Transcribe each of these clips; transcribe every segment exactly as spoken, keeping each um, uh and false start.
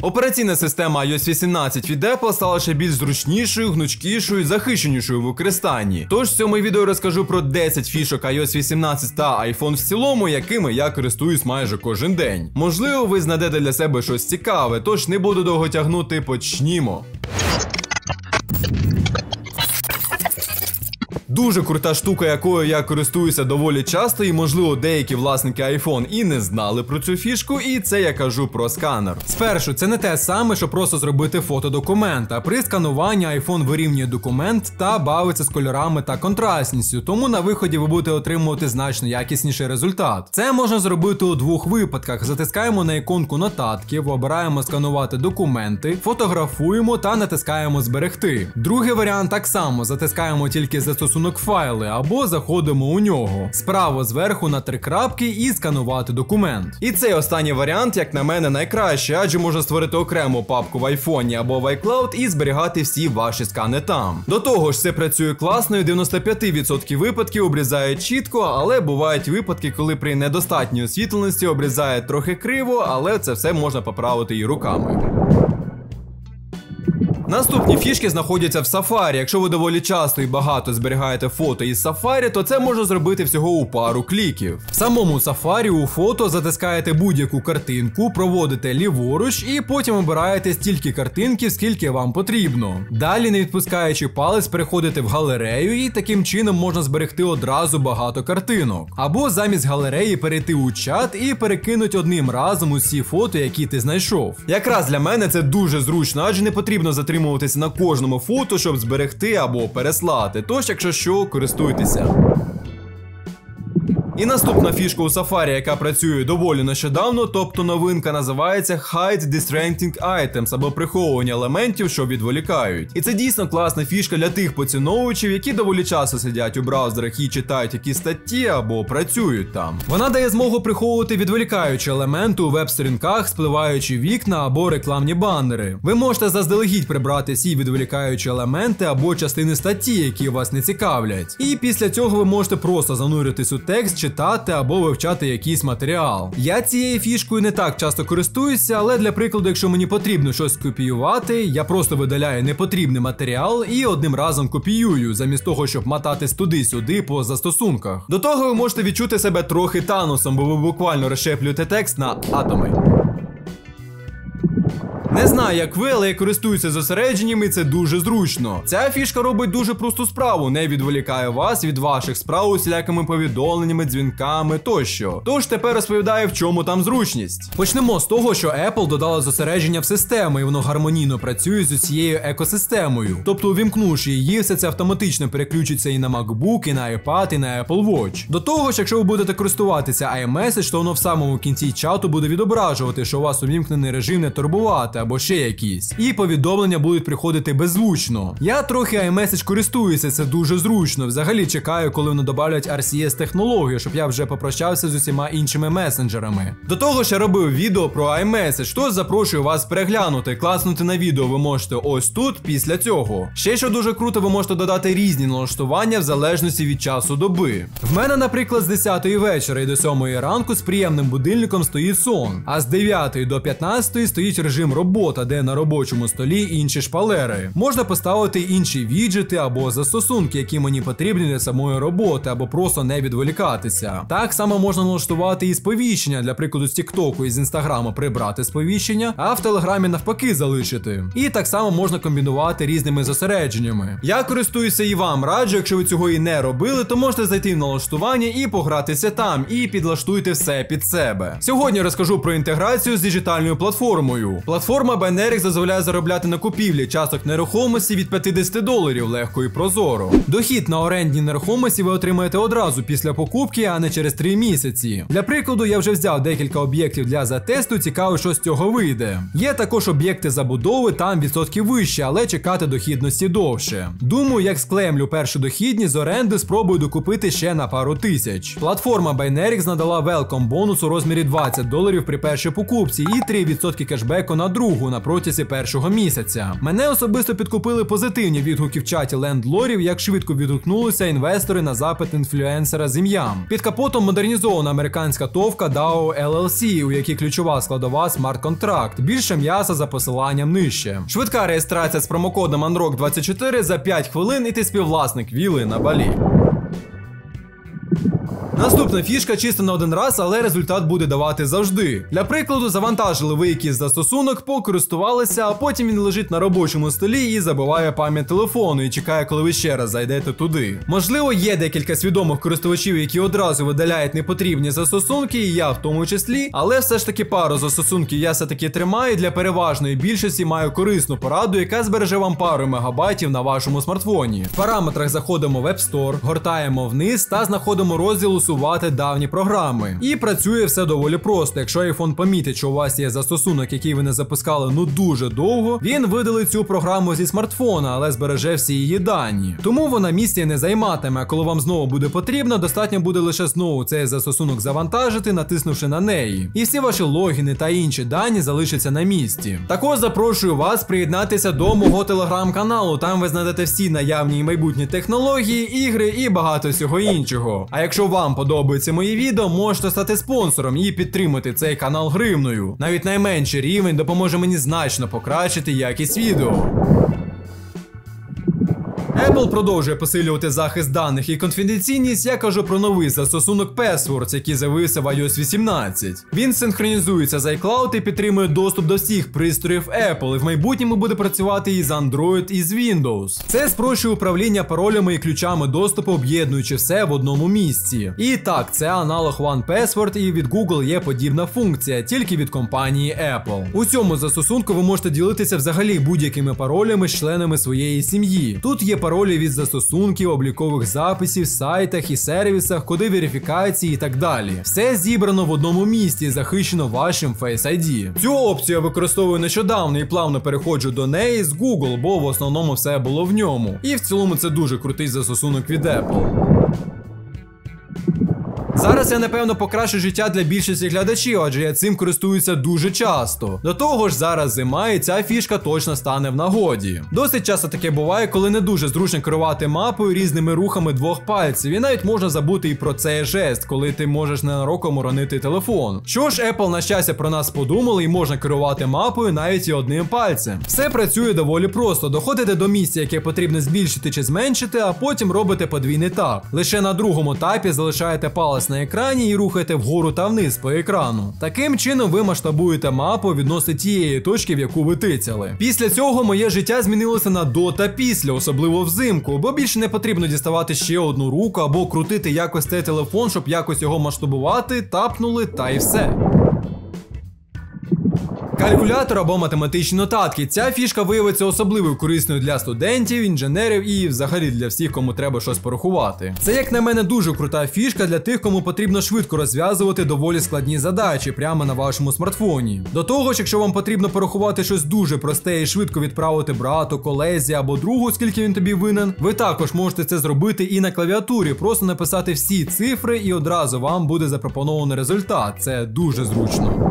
Операційна система ай о ес вісімнадцять від Apple стала ще більш зручнішою, гнучкішою і захищенішою в використанні. Тож в цьому відео розкажу про десять фішок ай о ес вісімнадцять та iPhone в цілому, якими я користуюсь майже кожен день. Можливо, ви знайдете для себе щось цікаве, тож не буду довго тягнути, почнімо. Дуже крута штука, якою я користуюся доволі часто, і можливо деякі власники iPhone і не знали про цю фішку, і це я кажу про сканер. Спершу, це не те саме, що просто зробити фото документа. При скануванні iPhone вирівнює документ та бавиться з кольорами та контрастністю, тому на виході ви будете отримувати значно якісніший результат. Це можна зробити у двох випадках. Затискаємо на іконку нотатків, обираємо сканувати документи, фотографуємо та натискаємо зберегти. Другий варіант так само, затискаємо тільки застосунок файли або заходимо у нього. Справа зверху на три крапки і сканувати документ. І цей останній варіант, як на мене, найкращий, адже можна створити окрему папку в айфоні або в iCloud і зберігати всі ваші скани там. До того ж, це працює класно і в дев'яносто п'ять відсотків випадків обрізає чітко, але бувають випадки, коли при недостатній освітленості обрізає трохи криво, але це все можна поправити і руками. Наступні фішки знаходяться в Safari. Якщо ви доволі часто і багато зберігаєте фото із Safari, то це можна зробити всього у пару кліків. В самому Safari у фото затискаєте будь-яку картинку, проводите ліворуч і потім обираєте стільки картинків, скільки вам потрібно. Далі, не відпускаючи палець, переходите в галерею і таким чином можна зберегти одразу багато картинок. Або замість галереї перейти у чат і перекинути одним разом усі фото, які ти знайшов. Якраз для мене це дуже зручно, адже не потрібно затримувати на кожному фото, щоб зберегти або переслати. Тож, якщо що, користуйтеся. І наступна фішка у Safari, яка працює доволі нещодавно, тобто новинка, називається Hide Distracting Items, або приховування елементів, що відволікають. І це дійсно класна фішка для тих поціновувачів, які доволі часто сидять у браузерах і читають якісь статті або працюють там. Вона дає змогу приховувати відволікаючі елементи у веб-сторінках, спливаючі вікна або рекламні банери. Ви можете заздалегідь прибрати всі відволікаючі елементи або частини статті, які вас не цікавлять. І після цього ви можете просто зануритись у текст, читати або вивчати якийсь матеріал. Я цією фішкою не так часто користуюся, але для прикладу, якщо мені потрібно щось копіювати, я просто видаляю непотрібний матеріал і одним разом копіюю, замість того, щоб мотатись туди-сюди по застосунках. До того ви можете відчути себе трохи Таносом, бо ви буквально розщеплюєте текст на атоми. Не знаю, як ви, але я користуюся зосередженням і це дуже зручно. Ця фішка робить дуже просту справу, не відволікає вас від ваших справ усілякими повідомленнями, дзвінками тощо. Тож тепер розповідаю, в чому там зручність. Почнемо з того, що Apple додала зосередження в систему і воно гармонійно працює з усією екосистемою. Тобто, увімкнувши її, все це автоматично переключиться і на MacBook, і на iPad, і на Apple Watch. До того ж, якщо ви будете користуватися iMessage, то воно в самому кінці чату буде відображувати, що у вас увімкнений режим не турбувати, або ще якісь. І повідомлення будуть приходити беззвучно. Я трохи iMessage користуюся, це дуже зручно. Взагалі чекаю, коли вони добавлять ар сі ес-технологію, щоб я вже попрощався з усіма іншими месенджерами. До того ж, я робив відео про iMessage, тож запрошую вас переглянути. Класнути на відео ви можете ось тут, після цього. Ще що дуже круто, ви можете додати різні налаштування в залежності від часу доби. В мене, наприклад, з десятої вечора і до сьомої ранку з приємним будильником стоїть сон, а з дев'ятої до п'ятнадцятої стоїть режим роботи, де на робочому столі інші шпалери. Можна поставити інші віджити або застосунки, які мені потрібні для самої роботи, або просто не відволікатися. Так само можна налаштувати і сповіщення, для прикладу з Тіктоку і з Інстаграму прибрати сповіщення, а в Телеграмі навпаки залишити. І так само можна комбінувати різними зосередженнями. Я користуюся і вам раджу, якщо ви цього і не робили, то можете зайти в налаштування і погратися там, і підлаштуйте все під себе. Сьогодні розкажу про інтеграцію з діджитальною платформою. Платформа Binarix дозволяє заробляти на купівлі часток нерухомості від п'ятдесят доларів легко і прозоро. Дохід на орендній нерухомості ви отримаєте одразу після покупки, а не через три місяці. Для прикладу, я вже взяв декілька об'єктів для затесту, цікаво, що з цього вийде. Є також об'єкти забудови, там відсотки вищі, але чекати дохідності довше. Думаю, як склемлю першу дохідність з оренди, спробую докупити ще на пару тисяч. Платформа Binarix надала welcome бонус у розмірі двадцять доларів при першій покупці і три відсотки кешбеку на другу. другу на протязі першого місяця. Мене особисто підкупили позитивні відгуки в чаті лендлорів, як швидко відгукнулися інвестори на запит інфлюенсера з ім'ям. Під капотом модернізована американська товка дао ел ел сі, у якій ключова складова смарт-контракт. Більше м'яса за посиланням нижче. Швидка реєстрація з промокодом анрок двадцять чотири за п'ять хвилин і ти співвласник вілли на Балі. Наступна фішка чисто на один раз, але результат буде давати завжди. Для прикладу, завантажили ви якийсь застосунок, покористувалися, а потім він лежить на робочому столі і забиває пам'ять телефону і чекає, коли ви ще раз зайдете туди. Можливо, є декілька свідомих користувачів, які одразу видаляють непотрібні застосунки, і я в тому числі, але все ж таки пару застосунків я все-таки тримаю і для переважної більшості маю корисну пораду, яка збереже вам пару мегабайтів на вашому смартфоні. В параметрах заходимо в App Store, гортаємо вниз та знаходимо розділ усувати давні програми. І працює все доволі просто. Якщо iPhone помітить, що у вас є застосунок, який ви не запускали ну дуже довго, він видалить цю програму зі смартфона, але збереже всі її дані. Тому вона місця не займатиме, а коли вам знову буде потрібно, достатньо буде лише знову цей застосунок завантажити, натиснувши на неї. І всі ваші логіни та інші дані залишаться на місці. Також запрошую вас приєднатися до мого телеграм-каналу, там ви знайдете всі наявні і майбутні технології, ігри і багато всього іншого. А якщо вам подобаються мої відео, можете стати спонсором і підтримати цей канал гривною. Навіть найменший рівень допоможе мені значно покращити якість відео. Apple продовжує посилювати захист даних і конфіденційність. Я кажу про новий застосунок Passwords, який з'явився в ай о ес вісімнадцять. Він синхронізується з iCloud і підтримує доступ до всіх пристроїв Apple, і в майбутньому буде працювати і з Android, і з Windows. Це спрощує управління паролями і ключами доступу, об'єднуючи все в одному місці. І так, це аналог One Password, і від Google є подібна функція, тільки від компанії Apple. У цьому застосунку ви можете ділитися взагалі будь-якими паролями з членами своєї сім'ї. Тут є паролі від застосунків, облікових записів, сайтах і сервісах, коди верифікації і так далі. Все зібрано в одному місці і захищено вашим Face ай ді. Цю опцію я використовую нещодавно і плавно переходжу до неї з Google, бо в основному все було в ньому. І в цілому це дуже крутий застосунок від Apple. Зараз я, напевно, покращу життя для більшості глядачів, адже я цим користуюся дуже часто. До того ж, зараз зима і ця фішка точно стане в нагоді. Досить часто таке буває, коли не дуже зручно керувати мапою різними рухами двох пальців, і навіть можна забути і про цей жест, коли ти можеш ненароком уронити телефон. Що ж, Apple на щастя про нас подумали і можна керувати мапою навіть і одним пальцем. Все працює доволі просто. Доходите до місця, яке потрібно збільшити чи зменшити, а потім робите подвійний тап. Лише на другому етапі залишаєте палець на екрані і рухаєте вгору та вниз по екрану. Таким чином ви масштабуєте мапу відносно тієї точки, в яку ви тицяли. Після цього моє життя змінилося на до та після, особливо взимку, бо більше не потрібно діставати ще одну руку або крутити якось цей телефон, щоб якось його масштабувати, тапнули та й все. Калькулятор або математичні нотатки. Ця фішка виявиться особливо корисною для студентів, інженерів і взагалі для всіх, кому треба щось порахувати. Це, як на мене, дуже крута фішка для тих, кому потрібно швидко розв'язувати доволі складні задачі прямо на вашому смартфоні. До того ж, якщо вам потрібно порахувати щось дуже просте і швидко відправити брату, колезі або другу, скільки він тобі винен, ви також можете це зробити і на клавіатурі, просто написати всі цифри і одразу вам буде запропонований результат. Це дуже зручно.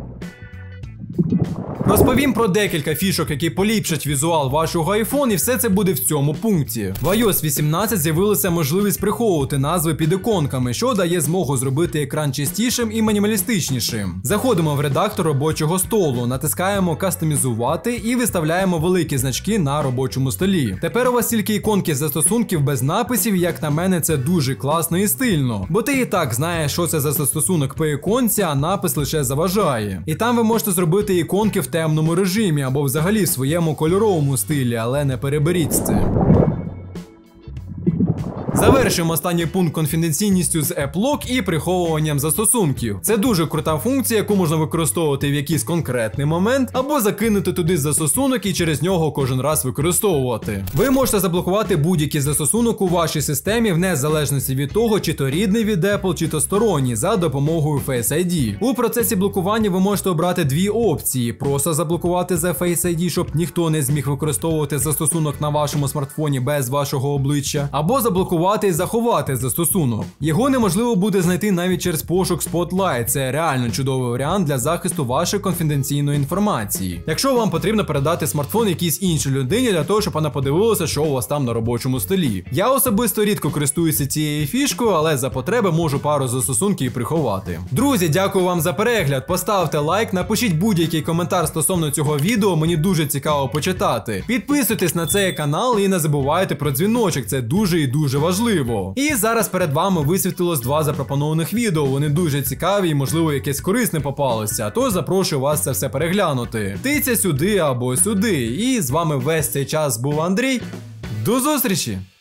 Розповім про декілька фішок, які поліпшать візуал вашого iPhone, і все це буде в цьому пункті. В ай о ес вісімнадцять з'явилася можливість приховувати назви під іконками, що дає змогу зробити екран чистішим і мінімалістичнішим. Заходимо в редактор робочого столу, натискаємо «Кастомізувати» і виставляємо великі значки на робочому столі. Тепер у вас тільки іконки застосунків без написів, як на мене, це дуже класно і стильно. Бо ти і так знаєш, що це за застосунок по іконці, а напис лише заважає. І там ви можете зробити іконки в темному режимі або взагалі в своєму кольоровому стилі, але не переберіть з цим. Завершимо останній пункт конфіденційністю з App Lock і приховуванням застосунків. Це дуже крута функція, яку можна використовувати в якийсь конкретний момент, або закинути туди застосунок і через нього кожен раз використовувати. Ви можете заблокувати будь-який застосунок у вашій системі в незалежності від того, чи то рідний від Apple, чи то сторонній, за допомогою Face ай ді. У процесі блокування ви можете обрати дві опції: просто заблокувати за Face ай ді, щоб ніхто не зміг використовувати застосунок на вашому смартфоні без вашого обличчя, або заблокувати приховати і заховати застосунок. Його неможливо буде знайти навіть через пошук Spotlight. Це реально чудовий варіант для захисту вашої конфіденційної інформації. Якщо вам потрібно передати смартфон якійсь іншій людині для того, щоб вона подивилася, що у вас там на робочому столі. Я особисто рідко користуюся цією фішкою, але за потреби можу пару застосунків і приховати. Друзі, дякую вам за перегляд. Поставте лайк, напишіть будь-який коментар стосовно цього відео, мені дуже цікаво почитати. Підписуйтесь на цей канал і не забувайте про дзвіночок, це дуже і дуже важливо. І зараз перед вами висвітилось два запропонованих відео, вони дуже цікаві і можливо якесь корисне попалося, тож запрошую вас це все переглянути. Тиця сюди або сюди. І з вами весь цей час був Андрій. До зустрічі!